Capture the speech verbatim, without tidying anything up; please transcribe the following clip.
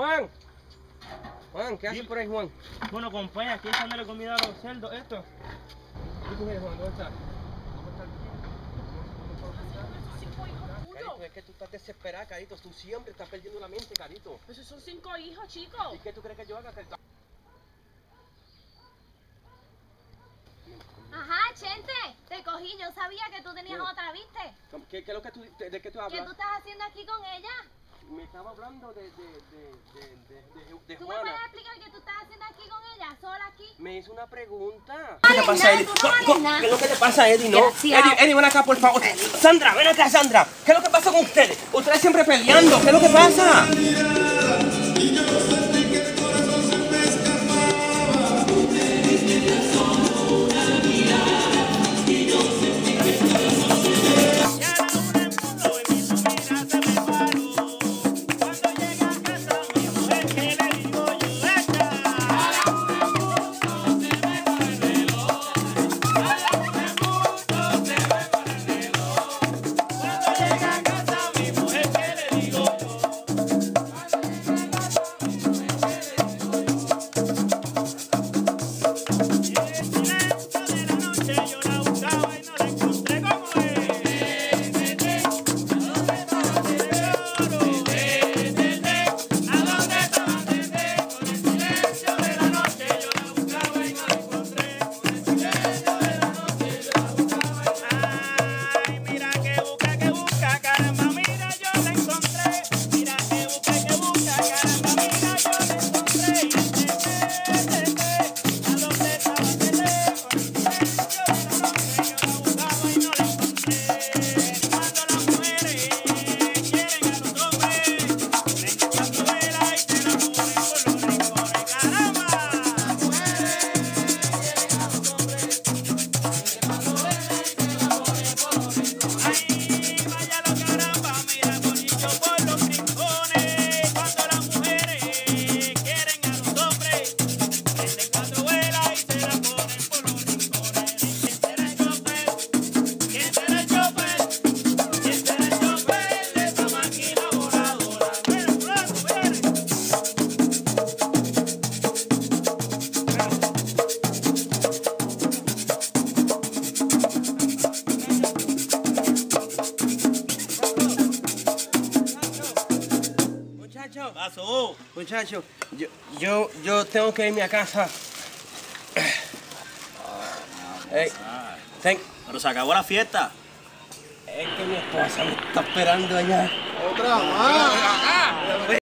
Juan. Juan, ¿qué haces por ahí, Juan? Bueno, compañía, aquí echándole comida a los cerdos, esto. ¿Qué tú eres, Juan? ¿Dónde estás? Carito, Es que tú estás desesperada, Carito. Tú siempre estás perdiendo la mente, Carito. Pues esos son cinco hijos, chicos. ¿Y qué tú crees que yo haga, Carito? Ajá, Chente, te cogí, yo sabía que tú tenías ¿Qué? otra, ¿viste? ¿Qué, qué es lo que tú, de, de qué tú ¿Qué hablas? tú estás haciendo aquí con ella? Me estaba hablando de, de, de, de, de, de, de ¿Tú me Juana. puedes explicar qué tú estás haciendo aquí con ella, sola aquí? Me hizo una pregunta. ¿Qué te pasa, Eddie? ¿Qué es lo que te pasa, Eddie? No. Desgraciado. Eddie, Eddie, ven acá, por favor. Sandra, ven acá, Sandra. ¿Qué es lo que pasa con ustedes? Ustedes siempre peleando. ¿Qué es lo que pasa? Pasó. Muchachos, yo, yo, yo tengo que irme a casa. Hey, thank- Pero se acabó la fiesta. es que mi esposa me está esperando allá. Otra más.